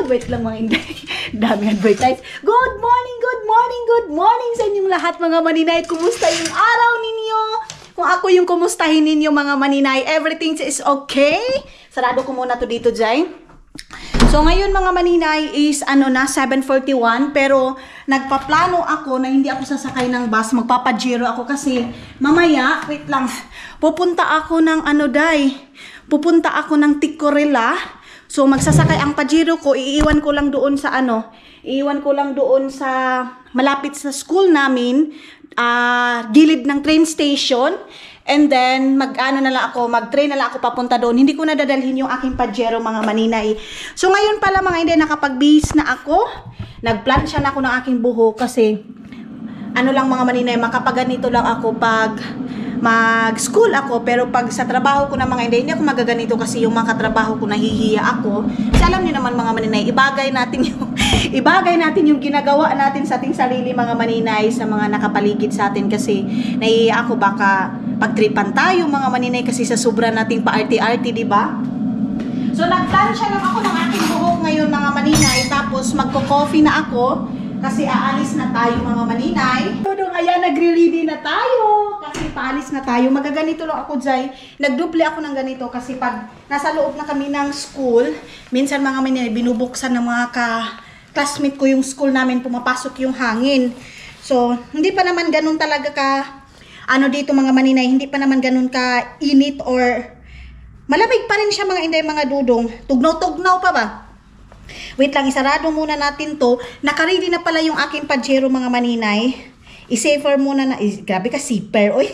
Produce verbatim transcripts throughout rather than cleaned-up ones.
wait lang mga Inday. Dami advertise. Good morning, good morning, good morning sa inyong lahat mga maninay. Kumusta yung araw ninyo? Kung ako yung kumustahin ninyo mga maninay, everything is okay. Sarado ko muna to dito, Jai. So ngayon mga maninay is ano na seven forty-one, pero nagpaplano ako na hindi ako sasakay ng bus, magpapajero ako kasi mamaya, wait lang, pupunta ako ng ano day, pupunta ako ng Ticorila. So magsasakay ang pajero ko, iiwan ko lang doon sa ano, iiwan ko lang doon sa malapit sa school namin, uh, gilid ng train station. And then, mag-ano na lang ako, mag-train na lang ako papunta doon. Hindi ko na dadalhin yung aking pajero, mga maninay. So, ngayon pala mga hindi, nakapag-bihis na ako. Nag-plansya na ako ng aking buhok kasi, ano lang mga maninay, makapaganito lang ako pag mag-school ako. Pero pag sa trabaho ko na mga hindi, hindi ako magaganito kasi yung mga katrabaho ko, nahihiya ako. Kasi alam niyo naman mga maninay, ibagay natin yung, ibagay natin yung ginagawa natin sa ating sarili mga maninay, sa mga nakapaligid sa atin kasi nahihiya ako baka pagtripan tayo mga maninay kasi sa sobra nating pa-arty-arty, di ba? So nagplansya lang ako ng aking buhok ngayon mga maninay, tapos magko-coffee na ako kasi aalis na tayo mga maninay. Tudong ayan, nagre-ready na tayo kasi paalis na tayo. Magaganito lang ako, Jai. Nagduple ako ng ganito kasi pag nasa loob na kami ng school, minsan mga maninay binubuksan ng mga ka-classmate ko yung school namin, pumapasok yung hangin. So hindi pa naman ganun talaga ka ano dito mga maninay, hindi pa naman ganun ka init or malamig pa rin siya mga inday mga dudong. Tugnaw-tugnaw pa ba? Wait lang, isarado muna natin to. Nakaready na pala yung aking pajero mga maninay. I-safer muna na. Eh, grabe ka, zipper. Oy.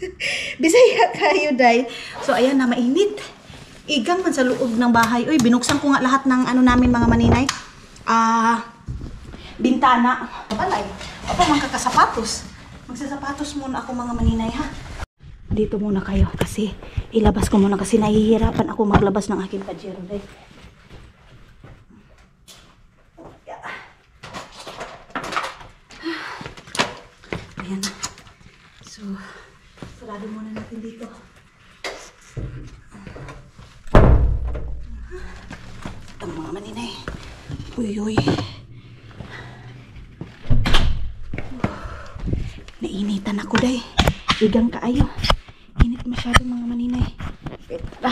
Bisaya kayo, day. So, ayan na, mainit. Igang man sa loob ng bahay. Oy, binuksan ko nga lahat ng ano namin mga maninay. Ah, uh, bintana. Balay. Opo, mga kakasapatos. Magsasapatos muna ako mga maninay ha. Dito muna kayo kasi ilabas ko muna kasi nahihirapan ako maglabas ng aking pajero. Ayan na. So, sarado muna natin dito. Ito mga maninay. Uy, uy. Nainitan ako day. Igang kaayo. Init masyado mga maninay. Petra.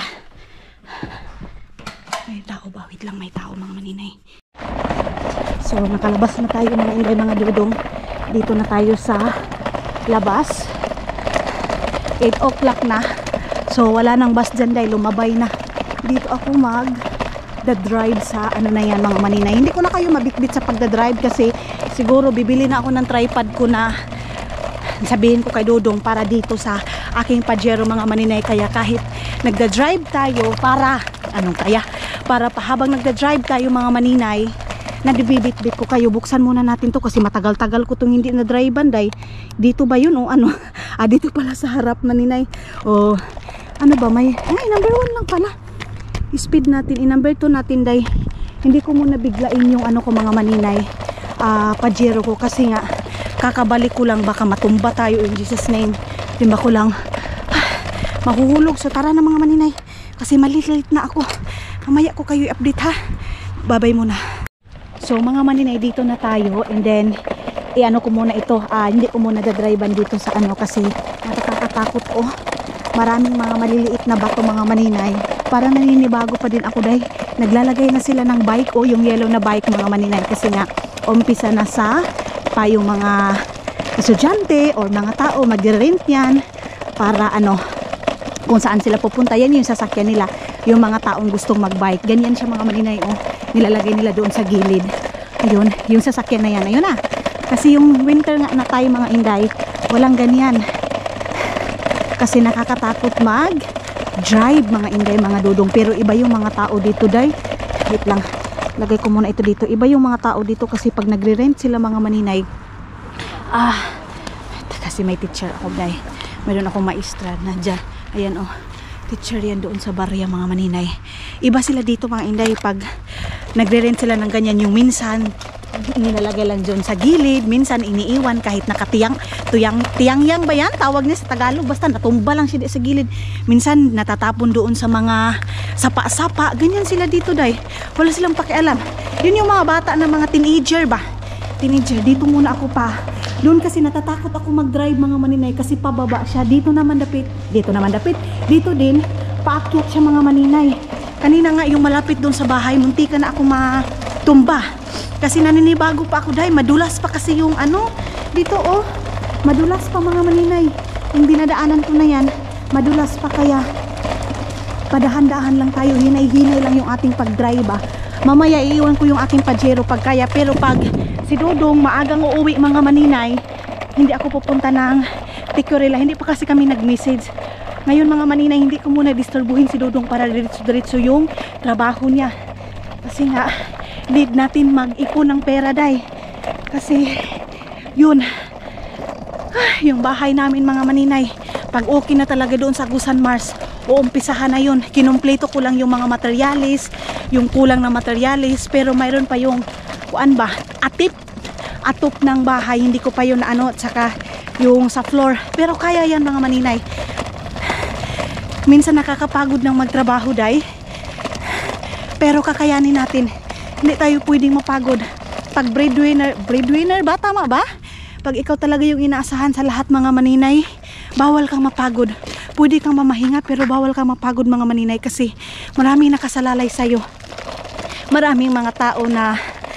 May tao ba? Wait lang, may tao mga maninay. So nakalabas na tayo mga inday mga dudong. Dito na tayo sa labas. eight o'clock na. So wala nang bus dyan day. Lumabay na. Dito ako mag the drive sa ano na yan mga maninay. Hindi ko na kayo mabitbit sa pagda-drive kasi siguro bibili na ako ng tripod ko na sabihin ko kay Dudong para dito sa aking pajero mga maninay. Kaya kahit nagda-drive tayo para anong kaya para pa habang nagda-drive tayo mga maninay, nabibitbit ko kayo. Buksan muna natin to kasi matagal-tagal ko tong hindi na drive banday. Dito ba yun o ano? Ah, dito pala sa harap maninay. O ano ba may ay number one lang pala. Speed natin, i-number two natin day. Hindi ko muna biglain yung ano ko mga maninay, ah, pajero ko kasi nga kakabalik ko lang, baka matumba tayo in Jesus name. Timba ko lang ah, mahuhulog. So tara na mga maninay kasi malilit na ako. Mamaya ko kayo i-update ha. Babay muna. So mga maninay, dito na tayo and then i-ano ko muna ito, ah, hindi ko muna dadrivean dito sa ano kasi nakakatakot ko. Maraming mga maliliit na bato mga maninay. Parang naninibago pa din ako dahil naglalagay na sila ng bike o yung yellow na bike mga maninay kasi nga umpisa na sa pa yung mga estudyante or mga tao mag-rent yan para ano kung saan sila pupunta. Yan yung sasakyan nila, yung mga taong gustong mag-bike. Ganyan siya mga maninay oh, nilalagay nila doon sa gilid. Ayun, yung sasakyan na yan, ayun na. Kasi yung winter nga na tayo mga inday, walang ganyan kasi nakakatakot mag drive mga inday mga dudong. Pero iba yung mga tao dito day. Wait lang, lagay ko muna ito dito. Iba yung mga tao dito kasi pag nagre-rent sila mga maninay, ah kasi may teacher ako day, mayroon akong maestra na dyan, ayan oh, teacher yan doon sa barya mga maninay. Iba sila dito mga inday pag nagre-rent sila ng ganyan. Yung minsan Nilalagay lang dyan sa gilid, minsan iniiwan kahit nakatiyang, tuyang, tiyang-yang ba yan? Tawag niya sa Tagalog, basta natumba lang siya sa gilid. Minsan natatapon doon sa mga sapa-sapa, ganyan sila dito day. Wala silang pakialam. Yun yung mga bata na mga teenager ba? Teenager, dito muna ako pa. Doon kasi natatakot ako mag-drive mga maninay kasi pababa siya. Dito naman dapit, dito naman dapit, dito din, paakyat siya mga maninay. Kanina nga yung malapit doon sa bahay, munti ka na ako matumba. Kasi naninibago pa ako dahil madulas pa kasi yung ano, dito oh, madulas pa mga maninay. Yung dinadaanan ko na yan, madulas pa kaya padahan-dahan lang tayo, hinay-hinay lang yung ating pag-drive ah. Mamaya iiwan ko yung aking pajero pag kaya, pero pag si Dodong maagang uuwi mga maninay, hindi ako pupunta ng Tikurila, hindi pa kasi kami nag-message. Ngayon mga maninay, hindi ko muna disturbuhin si Dodong para diretso-diretso yung trabaho niya. Kasi nga, need natin mag-ipon ng pera day. Kasi, yun, ah, yung bahay namin mga maninay, pag okay na talaga doon sa Agusan Mars, uumpisahan na yun. Kinumpleto ko lang yung mga materialis, yung kulang na materialis, pero mayroon pa yung, kuan ba, atip, atop ng bahay, hindi ko pa yun na ano, at saka yung sa floor. Pero kaya yan mga maninay. Minsan nakakapagod ng magtrabaho day, pero kakayanin natin. Hindi tayo pwedeng mapagod. Pag breadwinner, breadwinner ba? Tama ba? Pag ikaw talaga yung inaasahan sa lahat mga maninay, bawal kang mapagod. Pwede kang mamahinga pero bawal kang mapagod mga maninay kasi maraming nakasalalay sa'yo. Maraming mga tao na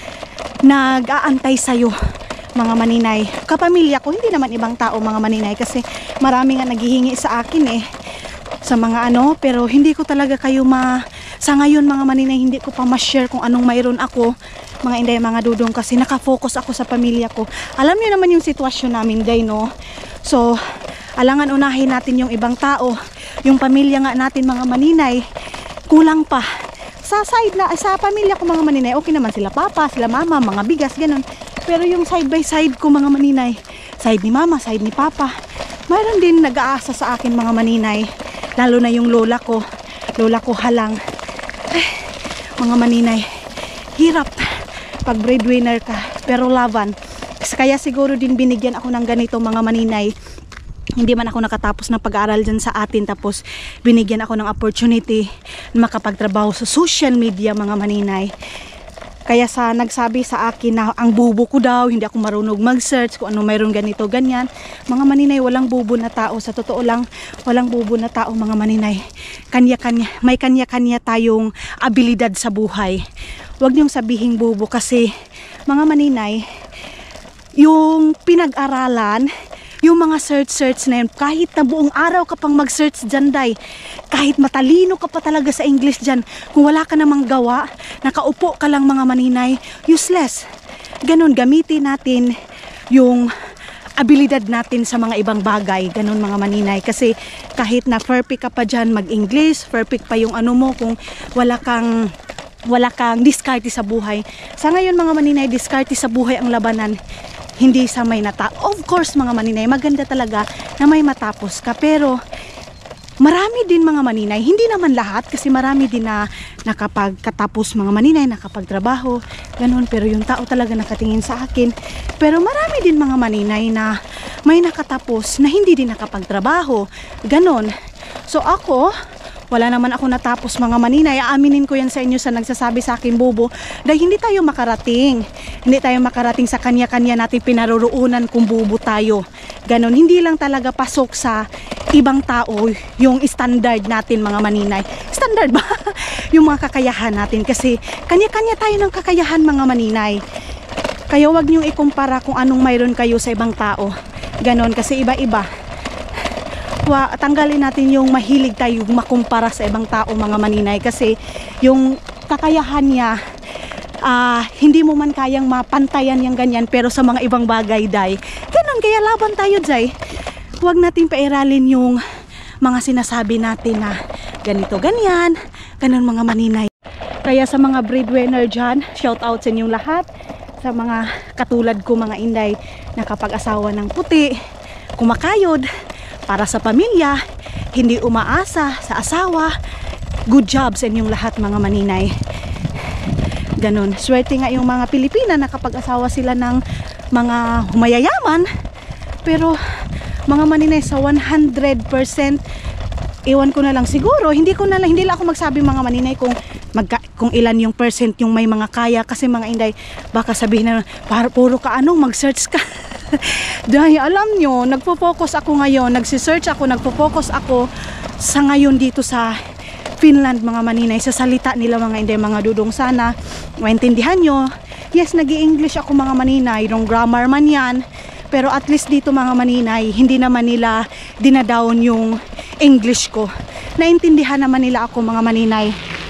nag-aantay sa'yo mga maninay. Kapamilya ko, hindi naman ibang tao mga maninay kasi maraming nga naghihingi sa akin eh. Sa mga ano, pero hindi ko talaga kayo ma... Sa ngayon mga maninay, hindi ko pa ma-share kung anong mayroon ako, mga inday, mga dudong, kasi nakafocus ako sa pamilya ko. Alam niyo naman yung sitwasyon namin day, no? So, alangan unahin natin yung ibang tao. Yung pamilya nga natin mga maninay, kulang pa. Sa side na, sa pamilya ko mga maninay, okay naman sila papa, sila mama, mga bigas, ganun. Pero yung side by side ko mga maninay, side ni mama, side ni papa, mayroon din nag-aasa sa akin mga maninay. Lalo na yung lola ko, lola ko halang. Ay, mga maninay, hirap pag breadwinner ka, pero laban. Kaya siguro din binigyan ako ng ganito mga maninay. Hindi man ako nakatapos ng pag-aaral dyan sa atin, tapos binigyan ako ng opportunity na makapagtrabaho sa social media mga maninay. Kaya sa nagsabi sa akin na ang bubo ko daw, hindi ako marunong mag-search kung ano mayroong ganito, ganyan. Mga maninay, walang bubo na tao. Sa totoo lang, walang bubo na tao mga maninay. Kanya-kanya, may kanya-kanya tayong abilidad sa buhay. Huwag niyong sabihing bubo kasi mga maninay, yung pinag-aralan, yung mga search-search na yun, kahit na buong araw ka pang mag-search dyan, day, kahit matalino ka pa talaga sa English dyan, kung wala ka namang gawa, nakaupo ka lang mga maninay, useless. Ganon, gamitin natin yung abilidad natin sa mga ibang bagay, ganon mga maninay. Kasi kahit na perfect ka pa dyan mag-English, perfect pa yung ano mo, kung wala kang wala kang diskarte sa buhay. Sa ngayon mga maninay, diskarte sa buhay ang labanan, hindi sa may nata. Of course mga maninay, maganda talaga na may matapos ka, pero marami din mga maninay, hindi naman lahat kasi marami din na nakapagkatapos mga maninay, nakapagtrabaho, ganun, pero yung tao talaga nakatingin sa akin. Pero marami din mga maninay na may nakatapos na hindi din nakapagtrabaho, ganun. So ako, wala naman ako natapos mga maninay. Aaminin ko yan sa inyo sa nagsasabi sa akin bobo, dahil hindi tayo makarating. Hindi tayo makarating sa kanya-kanya natin pinaroroonan kung bobo tayo. Ganon, hindi lang talaga pasok sa ibang tao yung standard natin mga maninay. Standard ba? Yung mga kakayahan natin, kasi kanya-kanya tayo ng kakayahan mga maninay. Kaya wag niyong ikumpara kung anong mayroon kayo sa ibang tao. Ganon, kasi iba-iba. Wa, tanggalin natin yung mahilig tayo makumpara sa ibang tao mga maninay, kasi yung kakayahan niya uh, hindi mo man kayang mapantayan yung ganyan, pero sa mga ibang bagay day, ganun, kaya laban tayo day. Huwag natin pairalin yung mga sinasabi natin na ganito ganyan, ganun mga maninay. Kaya sa mga breadwinner dyan, shout out sa inyong lahat, sa mga katulad ko mga inday na kapag asawa ng puti, kumakayod para sa pamilya, hindi umaasa sa asawa. Good job sa inyong lahat mga maninay. Ganon. Swerte nga yung mga Pilipina na kapag asawa sila ng mga humayayaman. Pero mga maninay sa one hundred percent, iwan ko na lang siguro, hindi ko na lang, hindi lang ako magsabi mga maninay kung magka, kung ilan yung percent yung may mga kaya, kasi mga inday baka sabihin na para puro ka ano, mag-search ka. Dahil alam nyo, nagpo-focus ako ngayon, nagsi-search ako, nagpo-focus ako sa ngayon dito sa Finland mga maninay, sa salita nila mga inday, mga dudong, sana maintindihan nyo. Yes, nag-i-English ako mga maninay, wrong grammar man yan, pero at least dito mga maninay, hindi naman nila dinadown yung English ko. Naintindihan naman nila ako mga maninay.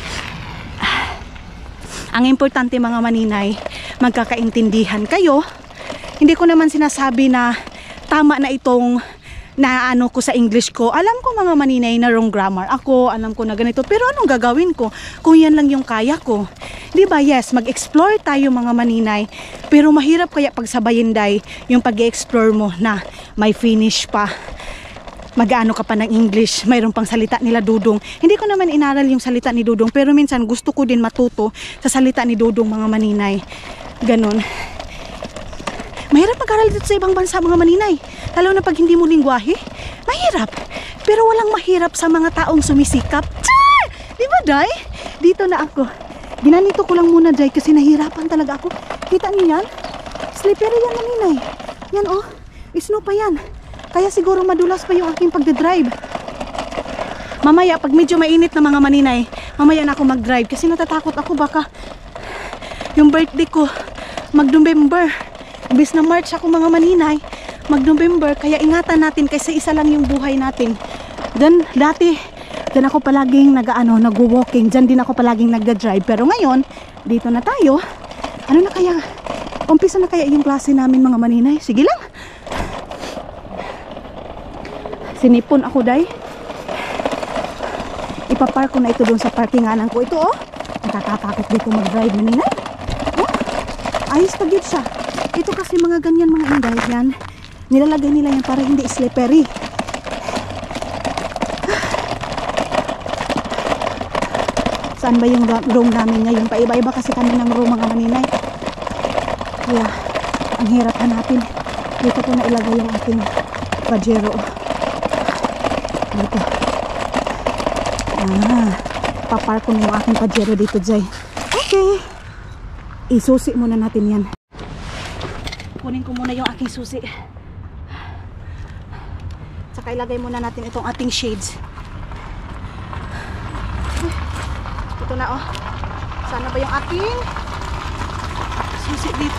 Ang importante mga maninay, magkakaintindihan kayo. Hindi ko naman sinasabi na tama na itong na ano ko sa English ko. Alam ko mga maninay na wrong grammar ako, alam ko na ganito, pero anong gagawin ko kung yan lang yung kaya ko? Di ba? Yes, mag-explore tayo mga maninay, pero mahirap kaya pagsabayin day yung pag-explore mo na may finish pa, mag-ano ka pa ng English, mayroon pang salita nila Dudong. Hindi ko naman inaral yung salita ni Dudong, pero minsan gusto ko din matuto sa salita ni Dudong mga maninay. Ganon. Mahirap mag-aral dito sa ibang bansa mga maninay, lalo na pag hindi mo lingwahe. Mahirap, pero walang mahirap sa mga taong sumisikap. Char! Di ba day? Dito na ako. Ginanito ko lang muna day kasi nahirapan talaga ako. Kita niyo yan? Slippery yan maninay. Yan oh, snow pa yan. Kaya siguro madulas pa yung aking pagdadrive. Mamaya pag medyo mainit na mga maninay, mamaya na ako mag-drive kasi natatakot ako baka yung birthday ko mag-November. Bis na March ako mga maninay, mag-November, kaya ingatan natin kasi isa lang yung buhay natin. Then dati, then ako palaging nag-ano, nag-walking, dyan din ako palaging nagda-drive. Pero ngayon, dito na tayo. Ano na kaya? Umpisa na kaya yung klase namin mga maninay? Sige lang. Sinipon ako day. Ipapark ko na ito doon sa parkinganan ko. Ito oh, nakakatakot dito mag-drive maninay. Oh, ayos pa gid siya. Ito kasi mga ganyan mga inday yan, nilalagay nila yan para hindi slippery. Saan ba yung room namin ngayon? Paiba-iba kasi kami ng room mga maninay, kaya ang hirap hanapin. Dito ko na ilagay yung ating pajero. Dito. Ah, papark ko na yung aking pajero dito, Jay. Okay, isusi muna natin yan. Kunin ko muna yung aking susi. Tsaka ilagay muna natin itong ating shades. Ito na oh. Sana ba yung aking susi dito?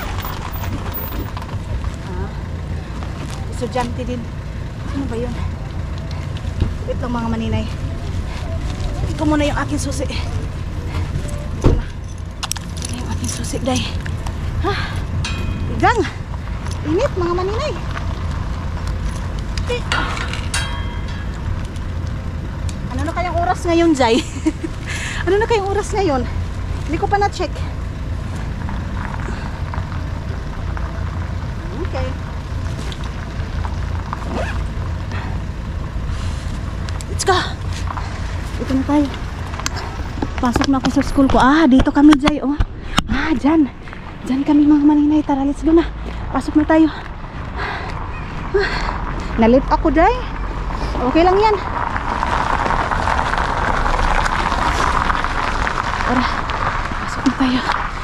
Ah, estudyante din. Ano ba yun? Ito mga maninay. Ito muna yung aking susi. Ito na. Ito yung aking susi, day. Ha? Gang, init mga maninay. Eh. Ano na kayang oras ngayon, Jai? Ano na kayang oras ngayon? Hindi ko pa na-check. Okay. Let's go. Ito na tayo. Pasok na ako sa school ko. Ah, dito kami, Jai. Oh. Ah, dyan. Diyan kami mga maninay, tara, let's go na. Pasok na tayo. Nalit ako, day. Okay lang yan. Tara, pasok na tayo.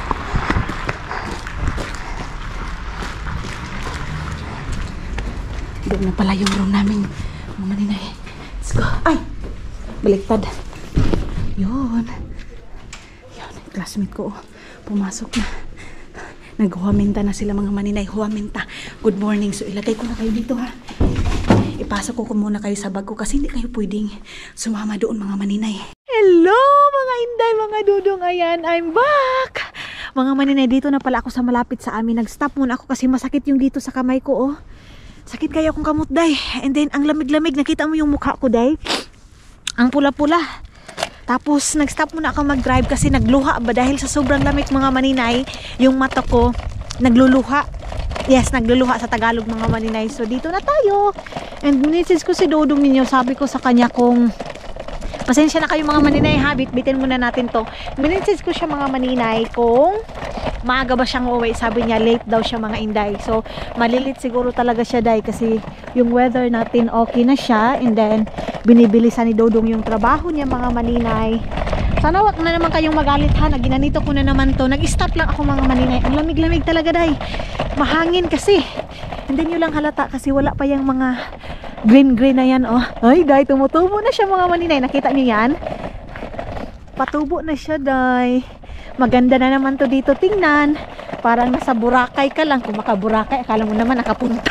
Doon na pala yung room namin, mga maninay. Let's go. Ay! Baliktad. Yun. Yun, classmate ko. Pumasok na. Naghuwaminta na sila mga maninay. Huwaminta. Good morning. So ilagay ko na kayo dito ha. Ipasok ko, ko muna kayo sa bag ko kasi hindi kayo pwedeng sumama doon mga maninay. Hello mga inday, mga dudong. Ayan, I'm back. Mga maninay, dito na pala ako sa malapit sa amin. Nag-stop muna ako kasi masakit yung dito sa kamay ko oh. Sakit kaya akong kamot day. And then ang lamig-lamig. Nakita mo yung mukha ko day? Ang pula-pula. Tapos nag-stop muna ako mag-drive kasi nagluha ba dahil sa sobrang lamig mga maninay. Yung mata ko nagluluha. Yes, nagluluha sa Tagalog mga maninay. So dito na tayo. And message ko si Dodong ninyo, sabi ko sa kanya kung Pasensya na kayo mga maninay ha, bitbitin muna natin to. Minessage ko siya mga maninay kung maaga ba siyang uuwi. Sabi niya late daw siya mga inday. So malilit siguro talaga siya day kasi yung weather natin okay na siya. And then binibilisan ni Dodong yung trabaho niya mga maninay. Sana wag na naman kayong magalit ha, naginanito ko na naman to. Nag-stop lang ako mga maninay. Ang lamig-lamig talaga day. Mahangin kasi. Hindi nyo lang halata kasi wala pa yung mga green-green na yan oh. Ay day, tumutubo na siya mga maninay. Nakita nyo yan? Patubo na siya day. Maganda na naman to dito tingnan. Parang nasa Boracay ka lang. Kung maka-Boracay, akala mo naman nakapunta.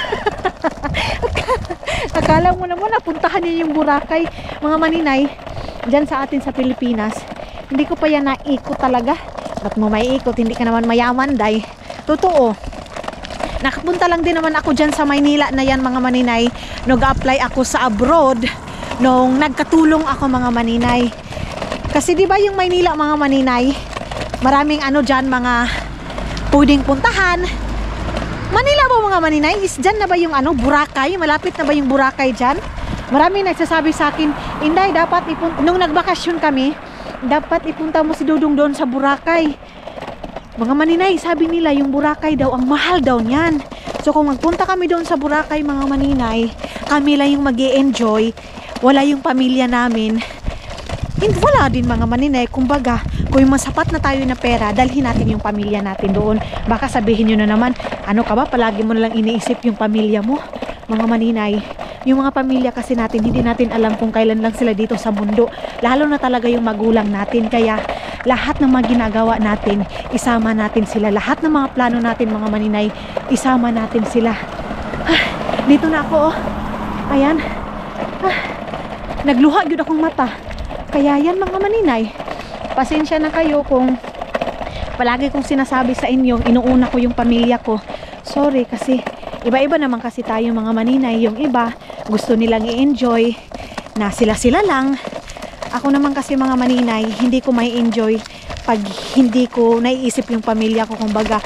Akala mo naman napuntahan niya yung Boracay. Mga maninay, dyan sa atin sa Pilipinas, hindi ko pa yan naikot talaga. Ba't mo maiikot? Hindi ka naman mayaman day. Totoo. Nakapunta lang din naman ako dyan sa Maynila na yan mga maninay. Nag-apply ako sa abroad nung nagkatulong ako mga maninay. Kasi di ba yung Maynila mga maninay, maraming ano dyan mga pwedeng puntahan. Manila ba mga maninay? Is dyan na ba yung ano, Boracay? Malapit na ba yung Boracay dyan? Maraming nagsasabi sa akin, Inday, dapat ipunta, nung nagbakasyon kami, dapat ipunta mo si Dodong doon sa Boracay. Mga maninay, sabi nila yung Boracay daw, ang mahal daw niyan. So kung magpunta kami doon sa Boracay mga maninay, kami lang yung mag-e-enjoy, wala yung pamilya namin. Hindi, wala din mga maninay. Kumbaga, kung masapat na tayo na pera, dalhin natin yung pamilya natin doon. Baka sabihin nyo na naman, ano ka ba, palagi mo na lang iniisip yung pamilya mo. Mga maninay, yung mga pamilya kasi natin, hindi natin alam kung kailan lang sila dito sa mundo. Lalo na talaga yung magulang natin. Kaya lahat ng mga ginagawa natin, isama natin sila. Lahat ng mga plano natin mga maninay, isama natin sila. Ah, dito na ako oh. Ayan. Ah, nagluha yun akong mata. Kaya yan mga maninay, pasensya na kayo kung palagi kong sinasabi sa inyo, inuuna ko yung pamilya ko. Sorry kasi iba-iba naman kasi tayo mga maninay. Yung iba gusto nilang i-enjoy na sila-sila lang. Ako naman kasi mga maninay, hindi ko may enjoy pag hindi ko naiisip yung pamilya ko. Kumbaga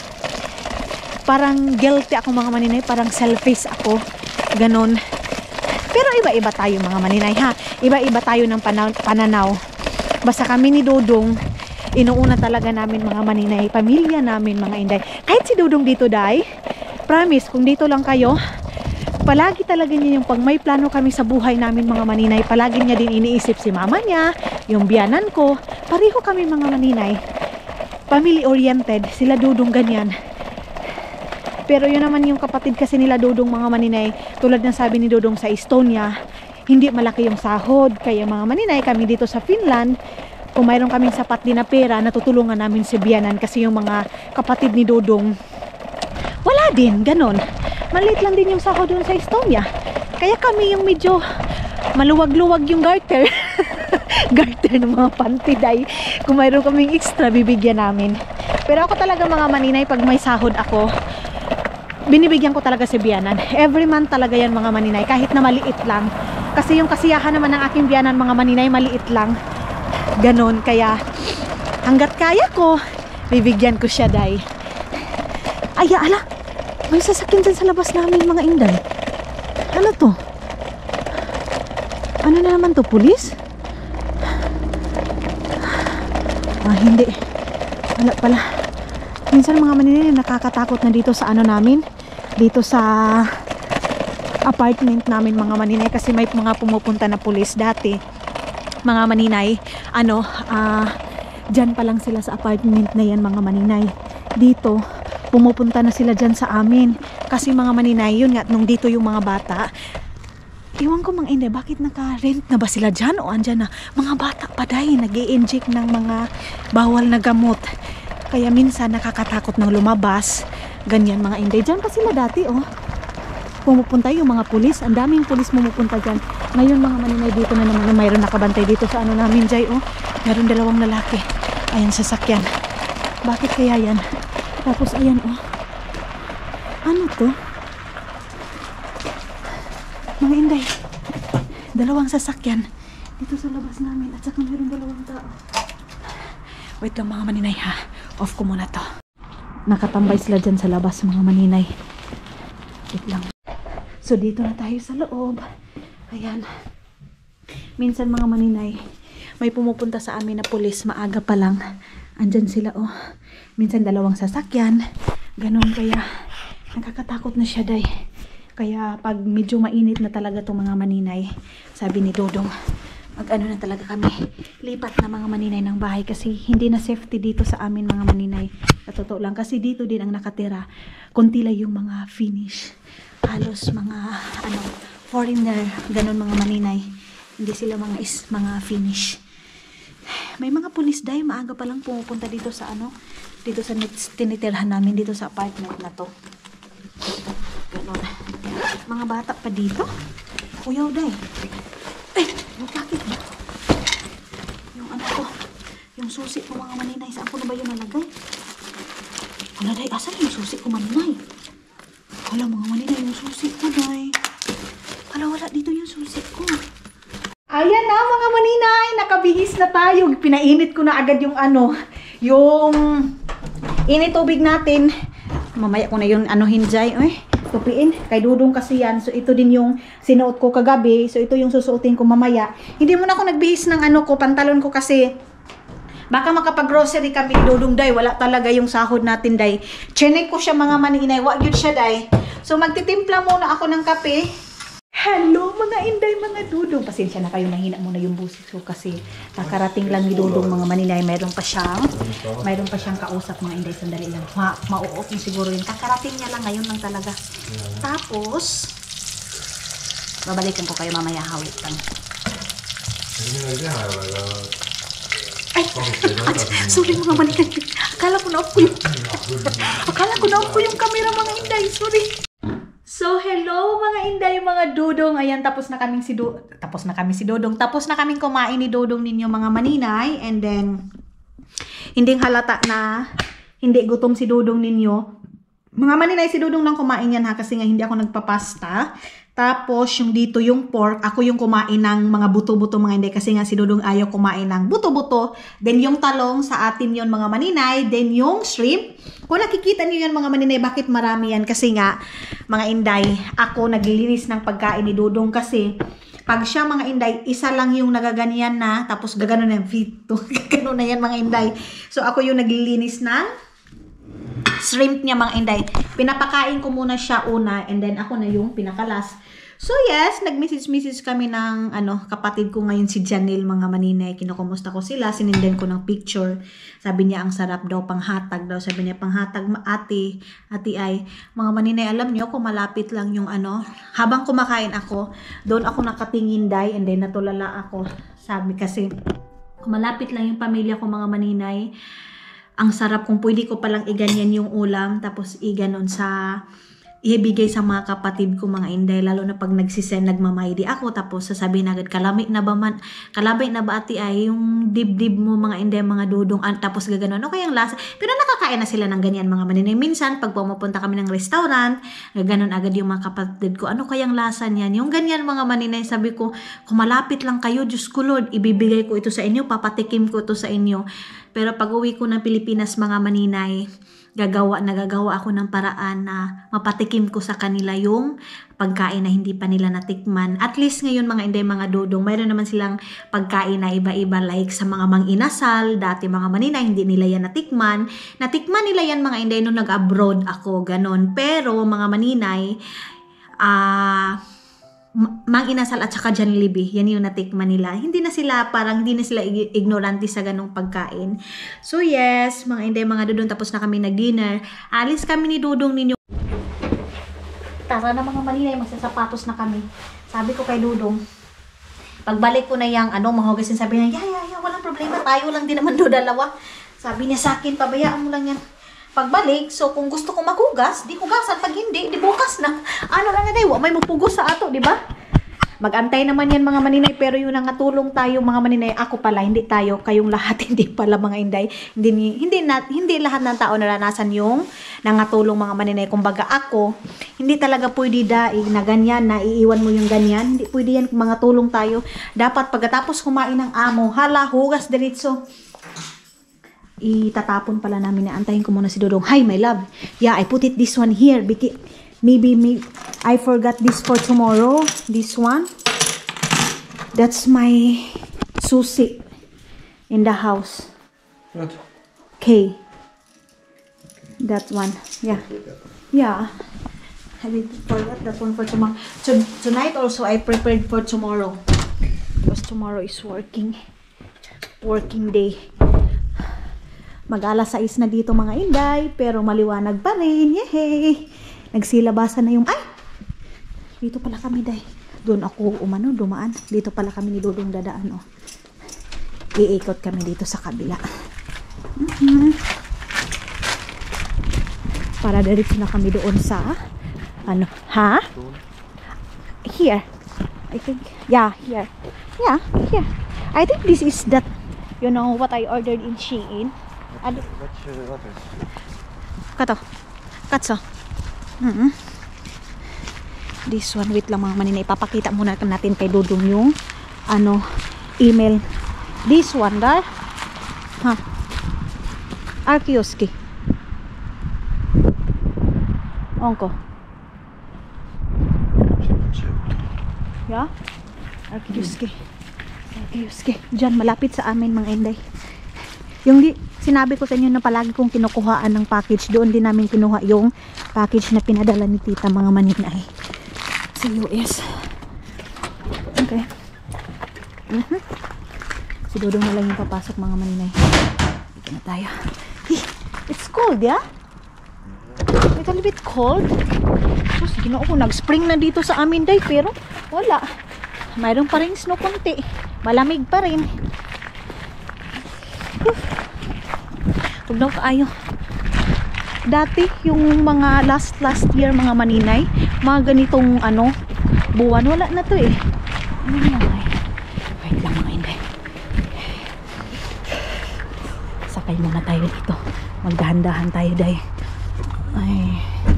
parang guilty ako mga maninay, parang selfish ako, ganon. Pero iba-iba tayo mga maninay ha, iba-iba tayo ng pananaw. Basta kami ni Dodong, inuuna talaga namin mga maninay, pamilya namin mga inday. Kahit si Dodong dito day, promise kung dito lang kayo, palagi talaga niya yung pag may plano kami sa buhay namin mga maninay, palagi niya din iniisip si mama niya, yung biyanan ko. Pareho kami mga maninay, family oriented, sila Dodong ganyan. Pero yun naman yung kapatid kasi nila Dodong mga maninay, tulad ng sabi ni Dodong sa Estonia, hindi malaki yung sahod. Kaya mga maninay, kami dito sa Finland, kung mayroon kaming sapat din na pera, natutulungan namin si biyanan. Kasi yung mga kapatid ni Dodong, wala din, ganon. Maliit lang din yung sahod doon sa Estonia. Kaya kami yung medyo maluwag-luwag yung garter. Garter ng mga pantiday. Kung mayroon kaming extra, bibigyan namin. Pero ako talaga mga maninay, pag may sahod ako, binibigyan ko talaga si biyanan. Every month talaga yan mga maninay, kahit na maliit lang. Kasi yung kasiyahan naman ng aking biyanan mga maninay, maliit lang. Ganon, kaya hanggat kaya ko, bibigyan ko siya day. Ay, ala, may sasakyan dyan sa labas namin mga inday. Ano to? Ano na naman to, pulis? Ah, hindi. Wala pala. Minsan mga maninay, nakakatakot na dito sa ano namin, dito sa apartment namin mga maninay, kasi may mga pumupunta na pulis dati mga maninay. Ano, ah, uh, dyan pa lang sila sa apartment na yan mga maninay. Dito, pumupunta na sila dyan sa amin. Kasi mga maninay, yun nga, nung dito yung mga bata, iwan ko mga inday, bakit naka-rent na ba sila dyan o andyan na? Mga bata pa dahil nag-i-inject ng mga bawal na gamot. Kaya minsan nakakatakot nang lumabas. Ganyan mga inday. Dyan pa sila dati oh. Pumupunta yung mga pulis. Ang daming pulis pumupunta dyan. Ngayon mga maninay, dito na naman na mayroon nakabantay dito sa ano namin jay oh. Meron dalawang lalaki. Ayan sasakyan. Bakit kaya yan? Tapos ayan oh. Ano to? Mga inday, dalawang sasakyan dito sa labas namin at saka mayroon dalawang tao. Wait lang mga maninay ha. Off ko muna to. Nakatambay sila dyan sa labas mga maninay. Wait lang. So dito na tayo sa loob. Ayan. Minsan mga maninay, may pumupunta sa amin na pulis, maaga pa lang. Andyan sila, oh. Minsan dalawang sasakyan. Ganon, kaya nakakatakot na siya, day. Kaya pag medyo mainit na talaga itong mga maninay, sabi ni Dodong, mag-ano na talaga kami, lipat na mga maninay ng bahay kasi hindi na safety dito sa amin mga maninay. Sa totoo lang, kasi dito din ang nakatira. Kunti lang yung mga Finnish. Halos mga, ano, foreigner, ganon mga maninay. Hindi sila mga is, mga Finnish. May mga pulis day, maaga pa lang pumupunta dito sa ano, dito sa tinitirhan namin, dito sa apartment na to. Ganon. Mga bata pa dito. Uyaw day. Eh, bakit ba? Yung ano ko, yung susi ko mga maninay, saan ko na ba yun nalagay? Wala day, asan yung susi ko maninay? Wala mga maninay, yung susi ko day. Wala, wala dito yung susi ko. Ayan na mga maninay, nakabihis na tayo. Pinainit ko na agad yung ano, yung init tubig natin. Mamaya ko na yung ano hinjay, eh, tupiin. Kay Dudong kasi yan. So ito din yung sinuot ko kagabi. So ito yung susuotin ko mamaya. Hindi mo na ako nagbihis ng ano ko, pantalon ko kasi baka makapag-grocery kami ni Dudong day. Wala talaga yung sahod natin day. Chinek ko siya mga maninay. Wag yun siya day. So magtitimpla muna ako ng kape. Hello mga inday, mga Dudong. Pasensya na kayo, nahina muna yung busis ko kasi nakarating lang ni Dudong mga maninay. Mayroon pa siyang, mayroon pa siyang kausap mga inday. Sandali lang. Ma Mauot yung siguro yun. Kakarating niya lang ngayon lang talaga. Tapos, babalikan ko kayo mamaya, hawit lang. Ay, sorry mga maninay. Akala ko na-off ko yung, akala ko na-off ko yung camera mga inday. Sorry. So, hello mga inday, mga Dudong. Ayan, tapos na kaming si Do tapos na kami si Dodong. Tapos na kaming kumain ni Dodong ninyo mga maninay. And then, hindi halata na hindi gutom si Dodong ninyo. Mga maninay, si Dodong lang kumain yan ha, kasi nga hindi ako nagpapasta. Tapos, yung dito, yung pork, ako yung kumain ng mga buto-buto mga inday, kasi nga si Dodong ayaw kumain ng buto-buto. Then, yung talong, sa atin yon mga maninay. Then, yung shrimp. Kung nakikita niyo yan mga maninay, bakit marami yan? Kasi nga, mga inday, ako naglilinis ng pagkain ni Dodong kasi pag siya mga inday, isa lang yung nagaganyan na, tapos gagano na yung feet. Gagano na yan mga inday. So, ako yung naglilinis ng shrimp niya mga inday. Pinapakain ko muna siya una and then ako na yung pinakalas. So yes, nag-message-message kami ng ano, kapatid ko ngayon si Janelle mga maninay. Kinukumusta ko sila, sininden ko ng picture. Sabi niya ang sarap daw, panghatag daw. Sabi niya panghatag ate, ate ay. Mga maninay, alam niyo kung malapit lang yung ano, habang kumakain ako, doon ako nakatingin day and then natulala ako. Sabi kasi, kung malapit lang yung pamilya ko mga maninay, ang sarap kung pwede ko palang iganyan yung ulam, tapos iganon sa ibigay sa mga kapatid ko mga inday, lalo na pag nagsisend, nagmamaydi ako, tapos sasabihin agad, kalami na ba man, kalabay na ba ati ay, yung dibdib mo mga inday, mga Dudong, an, tapos gaganon, o kayang lasa, pero nakakain na sila ng ganyan mga maninay. Minsan, pag pumupunta kami ng restaurant, gaganon agad yung mga kapatid ko, ano kayang lasa niyan, yung ganyan mga maninay. Sabi ko, kung malapit lang kayo, Diyos ko Lord, ibibigay ko ito sa inyo, papatikim ko ito sa inyo. Pero pag uwi ko ng Pilipinas mga maninay, gagawa, nagagawa ako ng paraan na mapatikim ko sa kanila yung pagkain na hindi pa nila natikman. At least ngayon mga inday, mga Dudong, mayroon naman silang pagkain na iba-iba, like sa mga mang-inasal, dati mga maninay, hindi nila yan natikman. Natikman nila yan mga inday nung nag-abroad ako, ganon. Pero mga maninay, ah... Uh, mang-inasal at saka Jollibee, yan yung natikman nila. Hindi na sila, parang hindi na sila ignorante sa ganong pagkain. So yes, mga inday, mga Dudong, tapos na kami nag-dinner. Alis kami ni Dudong ninyo. Tara na mga maninay, magsasapatos na kami. Sabi ko kay Dudong, pagbalik ko na yung ano, mahugasin, sabi niya, yeah, yeah, yeah, walang problema, tayo lang din naman do dalawa. Sabi niya sa akin, pabayaan mo lang yan. Pagbalik, so kung gusto kong maghugas, di hugasan. Pag hindi, di bukas na. Ano lang nga day, may magpugos sa ato, di ba? Magantay naman yan mga maninay, pero yun ang natulong tayo mga maninay. Ako pala, hindi tayo, kayong lahat, hindi pala mga inday. Hindi, hindi, na, hindi lahat ng tao naranasan yung nangatulong mga maninay. Kumbaga ako, hindi talaga pwede daig na ganyan, na iiwan mo yung ganyan. Hindi pwede yan, mga tulong tayo. Dapat pagkatapos kumain ng amo, hala, hugas diretso. Itatapon pala namin, na antayin ko muna si Dudong. Hi my love, yeah, I put it this one here, maybe, maybe I forgot this for tomorrow, this one, That's my susi in the house. What? K. That one. Yeah. Yeah. I did forget that one for tomorrow. So, tonight also I prepared for tomorrow. Because tomorrow is working. Working day. Mag-alas sais na dito mga Inday. Pero maliwanag pa rin. Yehey! Nagsilabasan na yung... Ay! Dito pala kami, Day. Doon ako umano, dumaan. Dito pala kami ni Dudong dadaan, oh. Iikot kami dito sa kabila. Mm-hmm. Para diretso na kami doon sa... Ano? Ha? Here. I think... Yeah, here. Yeah, here. I think this is that... You know, what I ordered in Shein. Ano? Kato. Katso. Mm-hmm. This one, wait lang mga manina. Ipapakita muna natin kay Dudong yung ano, email. This one, dar. Ha? Arkioski. Onko. Yeah? Arkioski. Arkioski. Diyan, malapit sa amin mga Inday. Yung di, sinabi ko sa inyo na palagi kong kinukuhaan ng package, doon din namin kinuha yung package na pinadala ni tita mga maninay sa U S. Okay. Uh-huh. Si Dudong na lang yung papasok mga maninay. Dito na tayo. Hey, it's cold, yeah? It's a little bit cold. So, sige na ako, nag-spring na dito sa amin day, pero wala. Mayroon pa rin snow konti. Malamig pa rin. Huwag na kaayo. Dati, yung mga last last year mga maninay, mga ganitong ano, buwan, wala na to eh. Ano na nga eh. Wait lang mga Inday. Sakay muna tayo dito. Magdahan-dahan tayo day. Ay.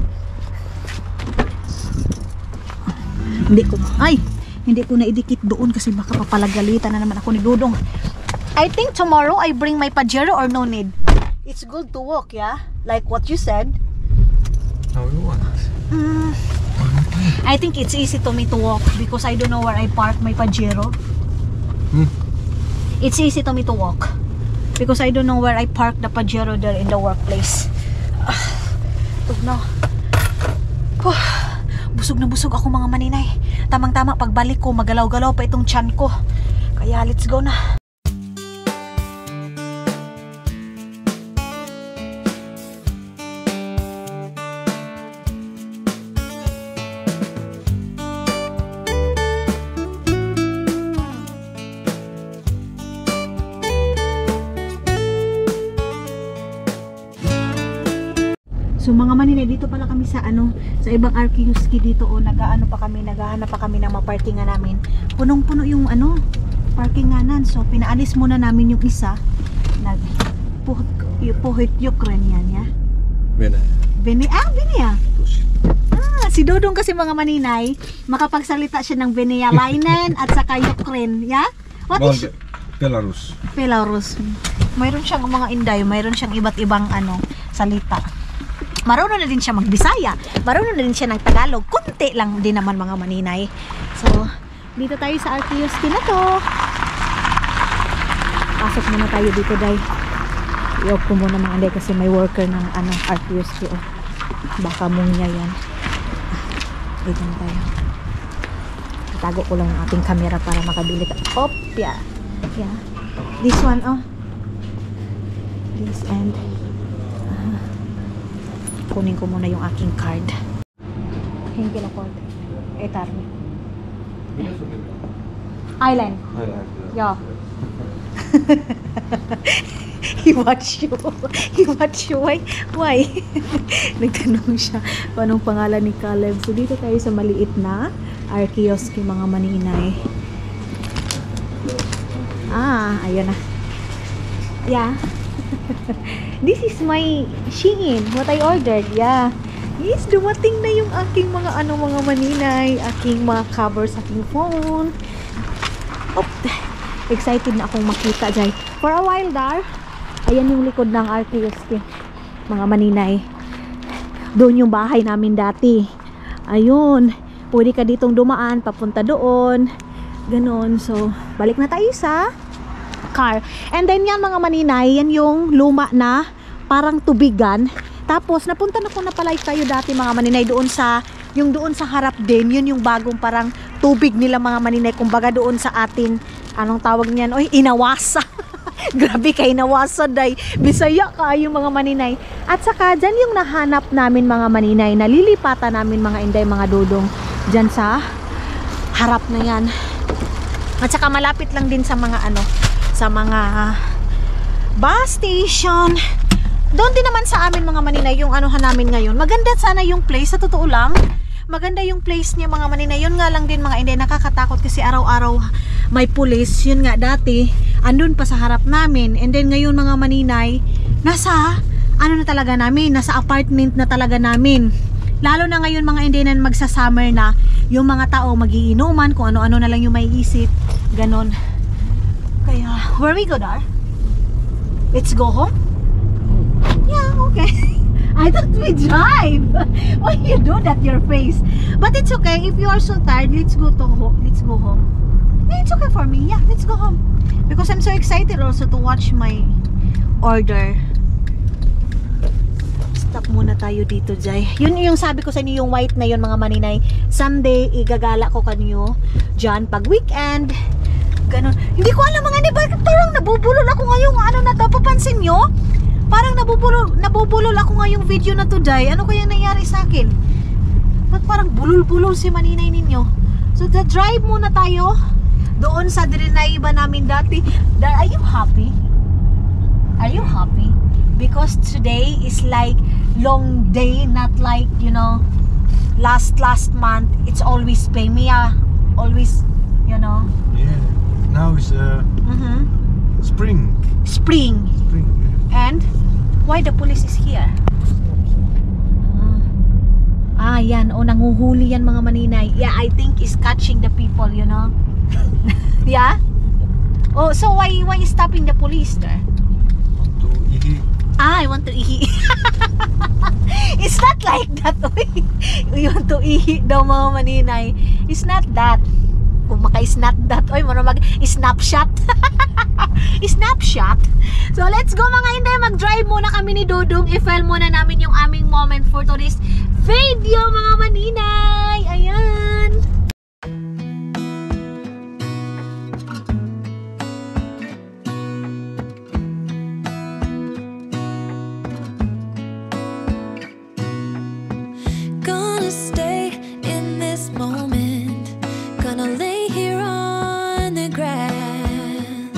Hindi ko, ay, hindi ko na idikit doon kasi baka papalagalitan na naman ako ni Dudong. I think tomorrow I bring my Pajero or no need? It's good to walk, yeah? Like what you said. How you want? Mm, I think it's easy to me to walk because I don't know where I park my Pajero. Hmm? It's easy to me to walk because I don't know where I park the Pajero there in the workplace. Uh, no. Uh, busog na busog ako mga maninay. Tamang-tama pagbalik ko, magalaw-galaw pa itong tiyan ko. Kaya let's go na. So mga maninay, dito pala kami sa ano, sa ibang Arkioski dito, o oh, nag-aano pa kami, naghahanap pa kami ng maparkingan namin. Punong-puno yung ano, parkinganan. So pinaalis muna namin yung isa. Nag puhit yukren yan, ya. Bene. Bene, ah, bene ya. Ah, si Dudong kasi mga maninay, makapagsalita siya ng Venäläinen at saka Ukraine, ya. What is Belarus. Belarus. Mayroon siyang mga Inday, mayroon siyang iba't ibang ano, salita. Marunong na din siya magbisaya, marunong na din siya ng Tagalog, kunti lang din naman mga maninay. So, dito tayo sa Arkioski na to. Pasok muna tayo dito, day. I-off ko muna mga Inday kasi may worker ng ano, Arkioski, oh. Baka mong niya yan. Dito na tayo. Itago ko lang ang ating camera para makabili ka. Op, yeah. Yeah. This one, oh. This and kunin ko muna yung aking card. Hindi na card. Etarmi. Island. Island. Yeah. He watch you. He watch you. Why? Why? Nagtanong siya kung anong pangalan ni Caleb. So dito tayo sa maliit na Arkioski mga maninay. Ah, ayun na. Yeah. This is my Shein, what I ordered, yeah. Yes, dumating na yung aking mga ano mga maninay, aking mga covers, aking phone. Oh, excited na akong makita dyan. For a while dar, ayan yung likod ng Arkioski, mga maninay. Doon yung bahay namin dati. Ayun, pwede ka ditong dumaan, papunta doon. Ganon. So, balik na tayo sa car. And then yan mga maninay, yan yung luma na parang tubigan. Tapos, napunta na ko na pala tayo dati mga maninay doon sa, yung doon sa harap din, yun yung bagong parang tubig nila mga maninay. Kumbaga doon sa atin, anong tawag niyan? Oy, inawasa. Grabe kay nawasa day. Bisaya ka yung mga maninay. At saka dyan yung nahanap namin mga maninay. Nalilipatan namin mga inday, mga dudong. Dyan sa harap na yan. At saka malapit lang din sa mga ano, sa mga bus station. Doon din naman sa amin mga maninay yung anuhan namin ngayon. Maganda sana yung place, sa totoo lang. Maganda yung place niya mga maninay. Yun nga lang din mga inday, nakakatakot kasi araw-araw may pulis. Yun nga dati, andun pa sa harap namin. And then ngayon mga maninay, nasa ano na talaga namin, nasa apartment na talaga namin. Lalo na ngayon mga inday na magsa-summer na, yung mga tao magiinuman, kung ano-ano na lang yung may isip. Ganon. Kaya, where we go, Dar? Let's go home? Yeah, okay. I thought we drive. Why you do that, your face? But it's okay. If you are so tired, let's go to home. Let's go home. Yeah, it's okay for me. Yeah, let's go home. Because I'm so excited also to watch my order. Stop muna tayo dito, Jai. Yun yung sabi ko sa inyo, yung white na yun mga maninay. Someday, igagala ko kanyo dyan pag weekend. Ganon. Hindi ko alam mga ni, parang nabubulol ako ngayong ano na to. Papansin nyo? Parang nabubulol, nabubulol ako ngayong video na to, Jai. Ano kaya nangyari sa akin? Ba't parang bulol-bulol si maninay ninyo? So, the drive muna tayo doon sa dinaiba namin dati. Are you happy? Are you happy? Because today is like long day, not like, you know, last last month. It's always Pemia, always, you know. Yeah. Now is uh, Mm-hmm. spring. Spring. Spring. Yeah. And why the police is here? Ah, ah yan. O, nanguhuli yan mga maninay. Yeah, I think is catching the people, you know. Yeah. Oh, so why why is stopping the police there? Want to eat. Ah, I want to ihi. It's not like that. You want to ihi daw mga maninay. It's not that. Kung maka-snap that. Oy, mo mag-snapshot. Snapshot. So, let's go mga inday. Mag-drive muna kami ni Dudong. I-file muna namin yung aming moment for today's video mga maninay. Ayan. Gonna stay in this moment. Gonna lay here on the grass.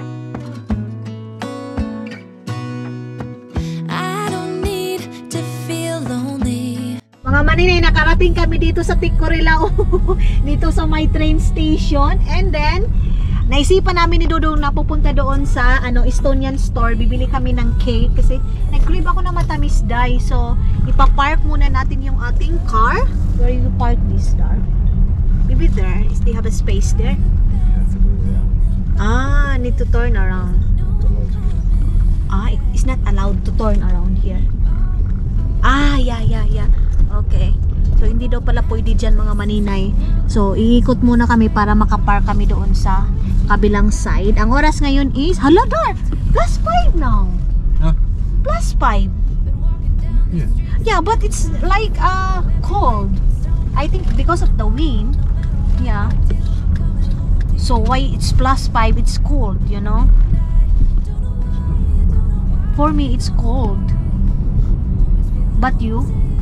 I don't need to feel lonely. Mga maninay, nakarating kami dito sa Ticorilao. Dito sa my train station. And then, naisipan namin ni Dudong na pupunta doon sa ano, Estonian store. Bibili kami ng cake kasi nag-crave ako ng matamis dye. So, ipapark muna natin yung ating car. Where you park this, Dar? Maybe there. Is they have a space there? You have to go there. Ah, need to turn around. Ah, it- it's not allowed to turn around here. Ah, yeah, yeah, yeah. Okay. So, hindi daw pala pwede dyan mga maninay. So, iikot muna kami para makapark kami doon sa kabilang side. Ang oras ngayon is, hala Dar, plus five now. Huh? Plus five. Yeah. Yeah, but it's like uh, cold. I think because of the wind. Yeah. So, why it's plus five, it's cold, you know? For me, it's cold. But you?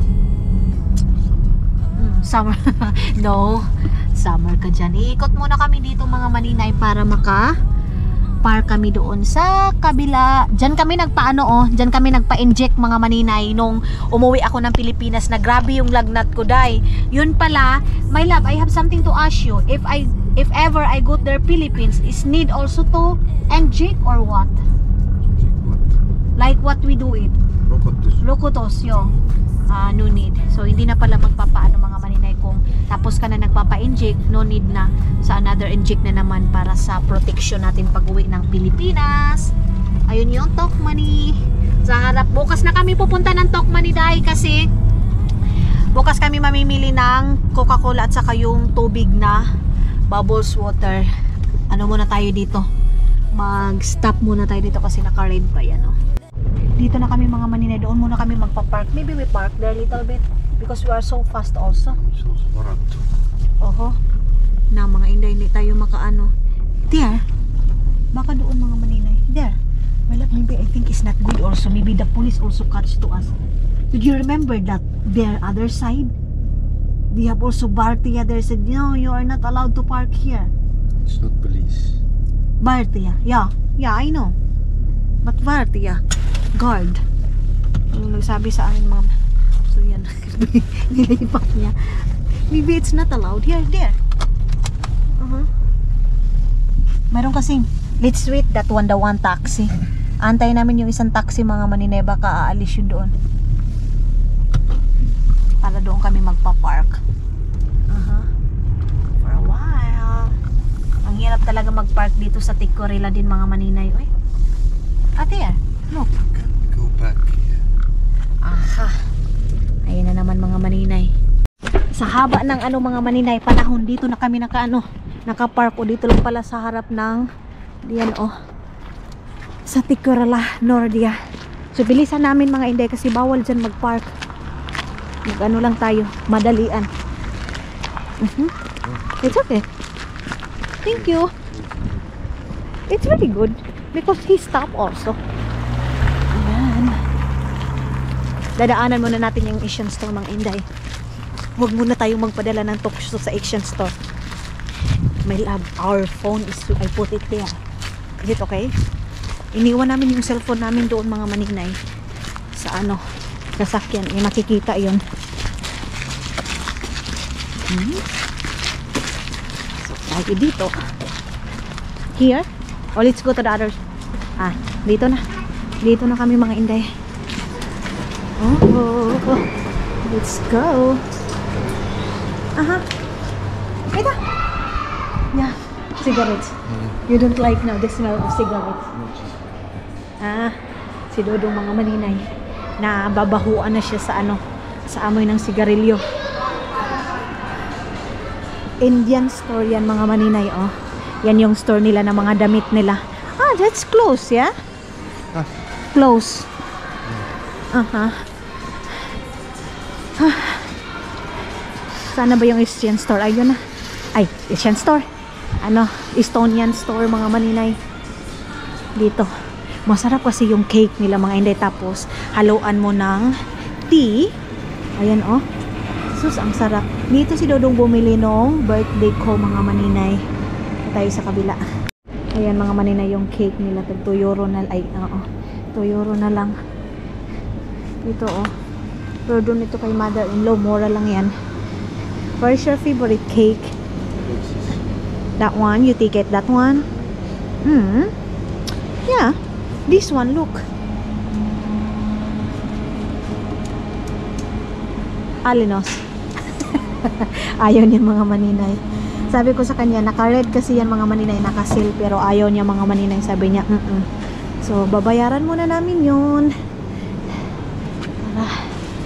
Mm, summer. No. Summer ka dyan. Iikot muna kami dito mga maninay para maka park kami doon sa kabila. Diyan kami nagpaano oh. Diyan kami nagpa-inject mga maninay nung umuwi ako ng Pilipinas na grabe yung lagnat ko day. Yun pala, my love, I have something to ask you. If I if ever I go there Philippines, is need also to inject or what? What? Like what we do it? Robotus. Lokotos yo. Ah, no need. So hindi na pala magpapaano mga maninay kung tapos ka na nagpapa-inject, no need na sa another inject na naman para sa protection natin pag-uwi ng Pilipinas. Ayun yung Tokmani. Sa harap, bukas na kami pupunta ng Tokmani dahil kasi bukas kami mamimili ng Coca-Cola at saka yung tubig na Bubbles water. Ano muna tayo dito? Mag-stop muna tayo dito kasi naka-red pa yan, oh. Dito na kami mga maninay. Doon muna kami magpa-park. Maybe we park there a little bit because we are so fast also. So varattu. Oho. Na mga inday, hindi tayo makaano. There. Baka doon mga maninay. There. Well, maybe I think it's not good also. Maybe the police also catch to us. Did you remember that their other side? They have also Bartia there said, no, you are not allowed to park here. It's not police. Bartia. Yeah. Yeah, I know. But Bartia. Guard. Yung nagsabi sa amin, ma'am. So, yan. Nilipat niya. Maybe it's not allowed here. There. Uh-huh. Meron kasing, let's wait that one, the one taxi. Antay namin yung isang taxi, mga maninay. Baka aalis yun doon. Para doon kami magpa-park. Uh-huh. For a while. Ang hirap talaga mag-park dito sa Ticorila din, mga maninay. Uy. Ate yan. Look. Go back here. Aha. Ayun na naman mga maninay. Sa haba ng ano mga maninay, panahon dito na kami naka ano, naka-park o dito lang pala sa harap ng diyan oh. Sa Ticorila, Nordia. So bilisan namin mga inday kasi bawal dyan mag-park. Mag-ano lang tayo, madalian. Uh-huh. It's okay. Thank you. It's very good because he stopped also. Ayan. Dadaanan muna natin yung Asian store mga inday. Huwag muna tayong magpadala ng talkshow sa Asian store. My love, our phone is, I put it there. Is it okay? Iniwan namin yung cellphone namin doon mga maninay. Sa ano, sasakyan. Eh, makikita yun. Hmm? So, tayo dito. Here? Or let's go to the others. Ah, dito na. Dito na kami mga inday. Oh, oh, oh. Let's go. Aha. Ito. Yeah. Cigarettes. You don't like now the smell of cigarettes. Ah, si Dodong mga maninay. Na babahuan na siya sa ano, sa amoy ng sigarilyo. Indian store yan mga maninay, oh. Yan yung store nila na mga damit nila. Ah, that's close, yeah? Ah. Close. Aha. Ah. Sana ba yung Asian store? Ayun na. Ay, Asian store. Ano, Estonian store mga maninay. Dito. Masarap kasi yung cake nila mga inday. Tapos, haluan mo ng tea. Ayan, oh. Sus, ang sarap. Dito si Dodong bumili nung birthday ko mga maninay. Tayo sa kabila. Ayan mga maninay yung cake nila. Tag two euro na. Ay, oo. two euro na lang. Ito, oh. Pero doon ito kay mother-in-law. Mura lang yan. Where's your favorite cake? That one? You take it? That one? Hmm. Yeah. This one, look. Alinos. Ayaw niya mga maninay. Sabi ko sa kanya, naka-red kasi yan mga maninay, naka-seal, pero ayaw niya mga maninay. Sabi niya, mm -mm. So, babayaran muna namin yun. Tara.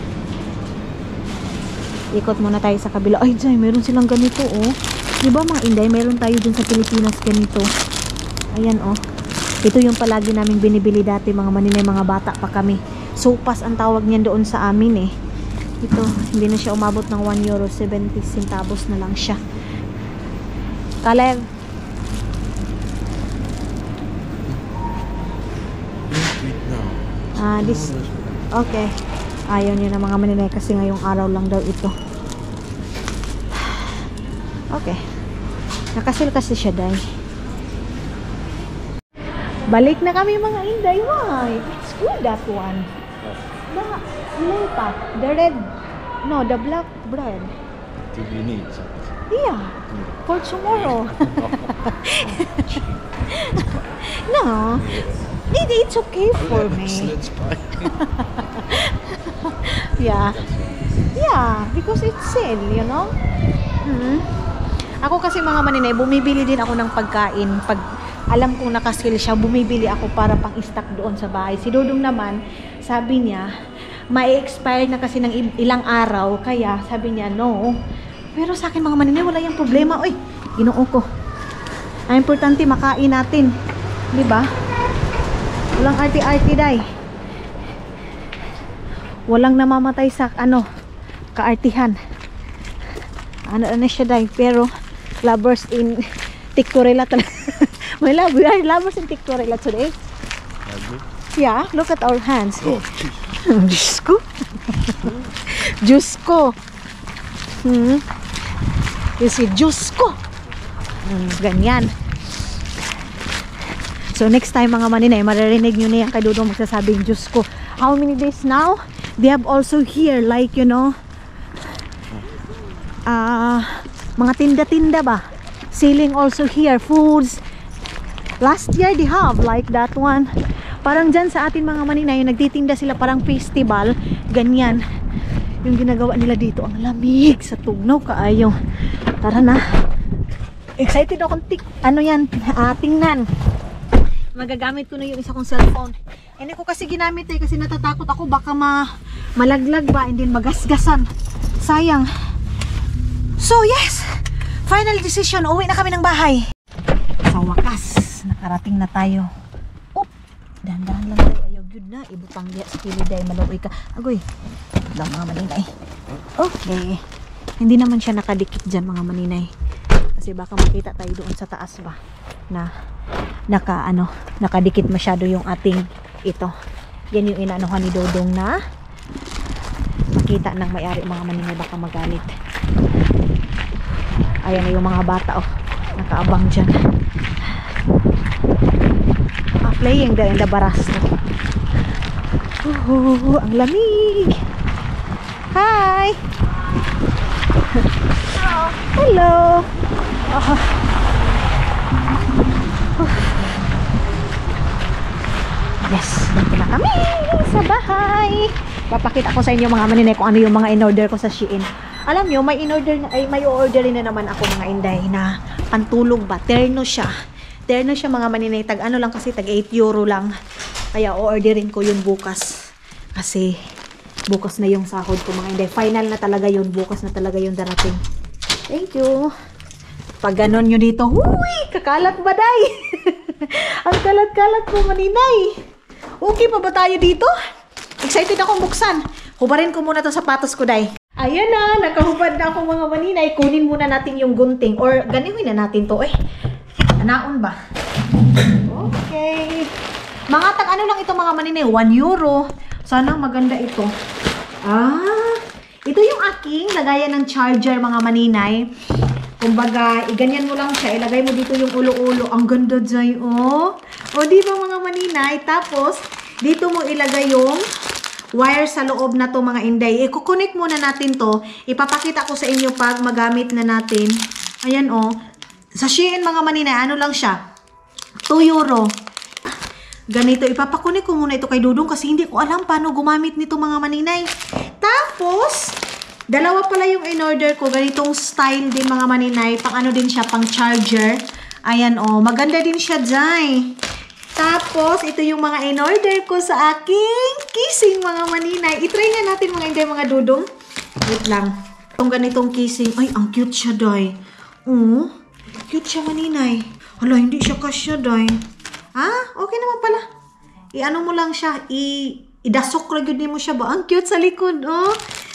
Ikot muna tayo sa kabila. Ay, Jai, meron silang ganito, oh. Diba mga inday, meron tayo dun sa Pilipinas ganito. Ayan, oh. Ito yung palagi namin binibili dati mga maninay, mga bata pa kami. Sopas ang tawag niyan doon sa amin, eh. Ito, hindi na siya umabot ng one euro, seventy centavos na lang siya. Kalev. Ah, this. Okay. Ayaw niyo na mga maninay kasi ngayong araw lang daw ito. Okay. Nakasil kasi siya, day. Balik na kami mga inday. Why? It's good, that one. The lollipop. The red. No, the black bread. Do you need? Yeah. For tomorrow. No. It, it's okay for me. Let's buy. Yeah. Yeah, because it's sale, you know? Hmm. Ako kasi mga maninay, bumibili din ako ng pagkain. Pag alam kong nakaskill siya, bumibili ako para pang stock doon sa bahay. Si Dodong naman, sabi niya, ma-expire na kasi ng ilang araw. Kaya sabi niya, no. Pero sa akin mga maninay, wala yung problema. Uy, Ginoo ko. Ang importante makain natin. Di ba? Walang arti-arti, day. Walang namamatay sa ano, kaartihan. Ano na siya, day. Pero lovers in Tiktorela talaga. My love, we are lovers in Tiktorela today. Yeah, look at our hands. Oh, Diyos ko. Diyos ko. Hmm. You see, Diyos ko. Hmm, ganyan. So next time mga maninay, maririnig nyo na yan kay Dudong magsasabing Diyos ko. How many days now? They have also here like, you know, uh, mga tinda-tinda ba? Selling also here, foods. Last year they have like that one. Parang dyan sa atin mga maninay, nagtitinda sila parang festival. Ganyan. Yung ginagawa nila dito, ang lamig sa tugnaw kaayo. Tara na. Excited akong tik. Ano yan? Uh, tingnan. Magagamit ko na yung isa kong cellphone. Hindi ko kasi ginamit eh kasi natatakot ako baka ma malaglag ba and then magasgasan. Sayang. So yes, final decision. Uwi na kami ng bahay. Sa wakas, nakarating na tayo. Oop, dahan-dahan lang tayo. Ayaw good na. Ibutang diya sa kilid ay maluoy ka. Agoy, lang mga maninay. Okay. Hindi naman siya nakadikit dyan mga maninay. Kasi baka makita tayo doon sa taas ba na naka ano, nakadikit masyado yung ating ito. Yan yung inaanohan ni Dodong na makita ng may-ari mga maninay baka magalit. Ayan na yung mga bata oh, nakaabang dyan. Ah, playing there in the baras. Oh, ang lamig. Hi. Hello. Hello. Oh. Yes, dito na kami sa bahay. Papakita ko sa inyo mga maninay kung ano yung mga in-order ko sa Shein. Alam nyo, may in-order na, ay may orderin na naman ako mga inday na pantulog ba? Terno siya. Terno siya mga maninay. Tag ano lang kasi, tag eight euro lang. Kaya o-orderin ko yun bukas. Kasi bukas na yung sahod ko mga inday. Final na talaga yun. Bukas na talaga yung darating. Thank you. Pag ganon nyo dito, huy! Kakalat ba, day? Ang kalat-kalat po maninay. Okay pa ba tayo dito? Excited akong buksan. Hubarin ko muna itong sapatos ko, day. Ayan na, nakahubad na ako mga maninay. Kunin muna natin yung gunting. Or ganiwin na natin to eh. Anaon ba? Okay. Mga tag ano lang ito mga maninay. one euro. Sana maganda ito. Ah, ito yung aking lagayan ng charger mga maninay. Kumbaga, iganyan mo lang siya. Ilagay mo dito yung ulo-ulo. Ang ganda dyan, oh. O, di ba mga maninay? Tapos, dito mo ilagay yung wire sa loob na to mga inday. I-connect muna natin to. Ipapakita ko sa inyo pag magamit na natin. Ayan, oh. Sa Shein mga maninay, ano lang siya? two euro. Ganito. Ipapakunik ko muna ito kay Dudong kasi hindi ko alam paano gumamit nito mga maninay. Tapos, dalawa pala yung in-order ko. Ganitong style din mga maninay. Pang ano din siya, pang charger. Ayan oh, maganda din siya dyan. Tapos, ito yung mga in-order ko sa aking kissing mga maninay. I-try nga natin mga inday mga Dudong. Wait lang. Itong ganitong kissing. Ay, ang cute siya day. Oh, cute siya maninay. Hala, hindi siya kasya day. Ha? Okay naman pala. I-ano mo lang siya. I-idasok ragod mo siya ba? Ang cute sa likod oh.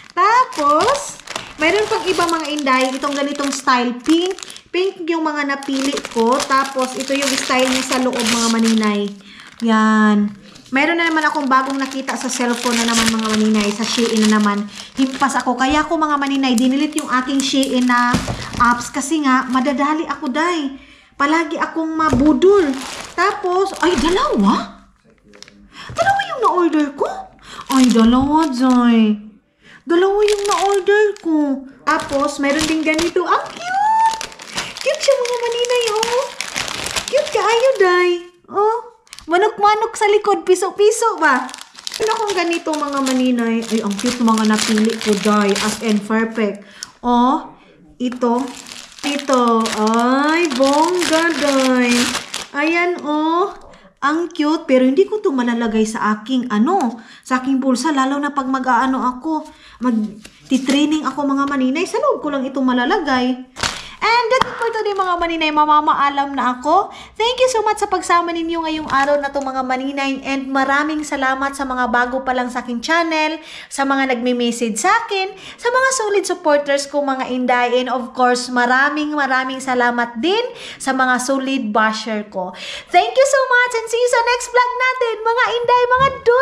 Tapos, mayroon pang iba mga inday, itong ganitong style, pink. Pink yung mga napili ko. Tapos, ito yung style niya sa loob mga maninay. Yan. Mayroon na naman akong bagong nakita sa cellphone na naman mga maninay. Sa Shein na naman. Himpas ako. Kaya ako mga maninay, dinilit yung aking Shein na apps. Kasi nga, madadali ako day. Palagi akong mabudol. Tapos, ay dalawa? Dalawa yung na-order ko? Ay, dalawa day. Dalawa yung na-order ko. Tapos, mayroon din ganito. Ang cute! Cute siya mga maninay, oh. Cute ka, ayo, day. Oh, manok-manok sa likod. Piso-piso ba? Ano akong ganito mga maninay? Ay, ang cute mga napili ko, day. As in, perfect. Oh, ito. Ito. Ay, bongga, day. Ayan, oh. Ang cute, pero hindi ko ito malalagay sa aking, ano, sa aking bulsa, lalo na pag mag-aano ako, mag-titraining ako mga maninay, sa loob ko lang ito malalagay. And that's it for today mga maninay. Mamamaalam na ako. Thank you so much sa pagsama ninyo ngayong araw na to mga maninay. And maraming salamat sa mga bago pa lang sa aking channel, sa mga nagme-message sa akin, sa mga solid supporters ko mga inday. And of course, maraming maraming salamat din sa mga solid basher ko. Thank you so much and see you sa next vlog natin mga inday, mga do